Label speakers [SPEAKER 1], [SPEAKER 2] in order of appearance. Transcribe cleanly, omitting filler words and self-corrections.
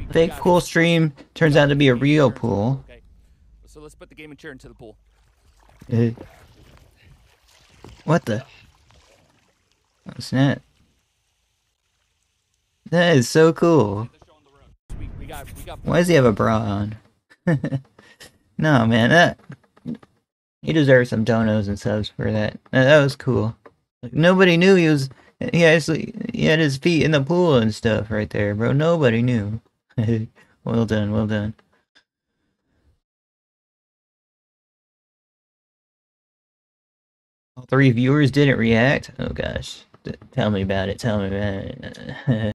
[SPEAKER 1] fake pool stream turns out to be a real pool.
[SPEAKER 2] Okay. So let's put the gaming chair into the pool.
[SPEAKER 1] What the? Oh, snap. That is so cool.
[SPEAKER 2] We got
[SPEAKER 1] Why does he have a bra on? No, man, he deserves some donos and subs for that. That was cool. Like, nobody knew he had his feet in the pool and stuff right there, bro. Nobody knew. Well done, well done. All 3 viewers didn't react? Oh gosh. Tell me about it, tell me about it.